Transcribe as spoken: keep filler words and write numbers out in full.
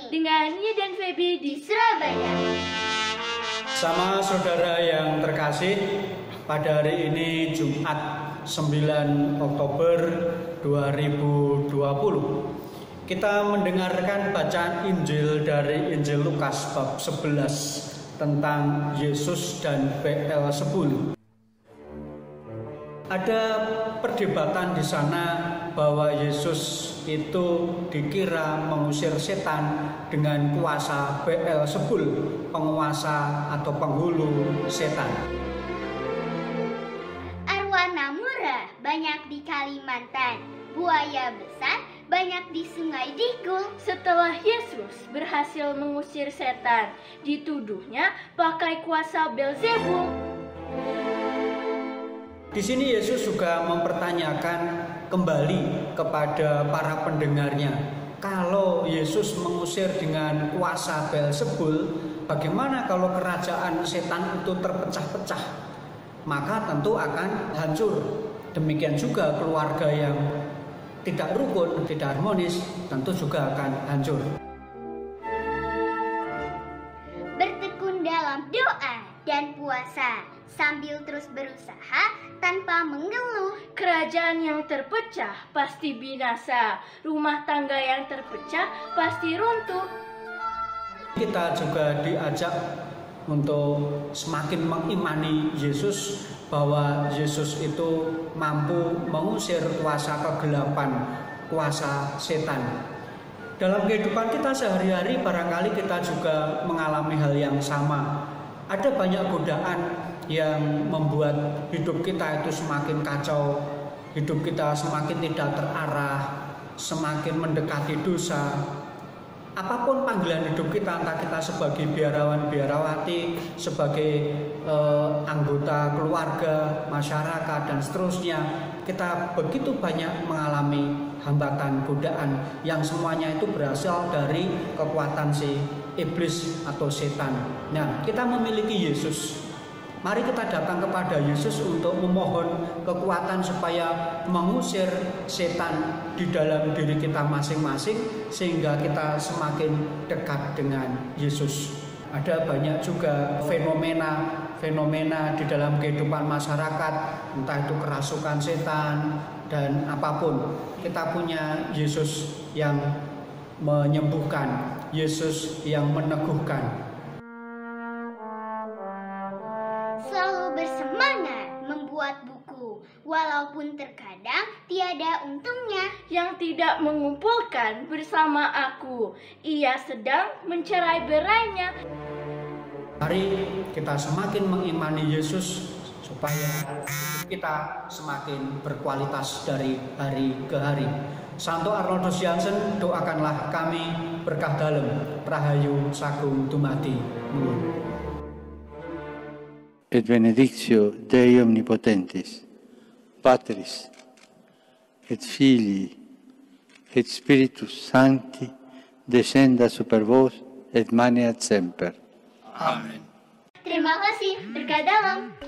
dengan Nia dan Feby di Surabaya. Sama saudara yang terkasih, pada hari ini Jumat sembilan Oktober dua ribu dua puluh kita mendengarkan bacaan Injil dari Injil Lukas bab sebelas tentang Yesus dan Beelzebul. Ada perdebatan di sana bahwa Yesus itu dikira mengusir setan dengan kuasa Beelzebul, penguasa atau penghulu setan. Arwana murah banyak di Kalimantan, buaya besar banyak di Sungai Digul. Setelah Yesus berhasil mengusir setan, dituduhnya pakai kuasa Beelzebul. Di sini Yesus juga mempertanyakan kembali kepada para pendengarnya, kalau Yesus mengusir dengan kuasa Beelzebul, bagaimana kalau kerajaan setan itu terpecah-pecah? Maka tentu akan hancur. Demikian juga keluarga yang tidak rukun, tidak harmonis, tentu juga akan hancur. Bertekun dalam doa dan puasa, sambil terus berusaha tanpa mengeluh. Kerajaan yang terpecah pasti binasa, rumah tangga yang terpecah pasti runtuh. Kita juga diajak untuk semakin mengimani Yesus, bahwa Yesus itu mampu mengusir kuasa kegelapan, kuasa setan. Dalam kehidupan kita sehari-hari barangkali kita juga mengalami hal yang sama. Ada banyak godaan yang membuat hidup kita itu semakin kacau, hidup kita semakin tidak terarah, semakin mendekati dosa. Apapun panggilan hidup kita, entah kita sebagai biarawan-biarawati, sebagai eh, anggota keluarga, masyarakat, dan seterusnya, kita begitu banyak mengalami hambatan, godaan, yang semuanya itu berasal dari kekuatan si iblis atau setan. Nah, kita memiliki Yesus. Mari kita datang kepada Yesus untuk memohon kekuatan supaya mengusir setan di dalam diri kita masing-masing, sehingga kita semakin dekat dengan Yesus. Ada banyak juga fenomena-fenomena di dalam kehidupan masyarakat, entah itu kerasukan setan dan apapun. Kita punya Yesus yang menyembuhkan, Yesus yang meneguhkan. Selalu bersemangat membuat buku, walaupun terkadang tiada untungnya. Yang tidak mengumpulkan bersama aku, ia sedang mencerai berainya. Mari kita semakin mengimani Yesus supaya hidup kita semakin berkualitas dari hari ke hari. Santo Arnoldus Jansen, doakanlah kami berkah dalem, Rahayu Sagung Dumadi. Nuwun. Et benedictio Dei Omnipotentis, Patris, et Filii, et Spiritus Sancti, descenda super vos, et maneat semper. Amen. Terima kasih, berkah dalam.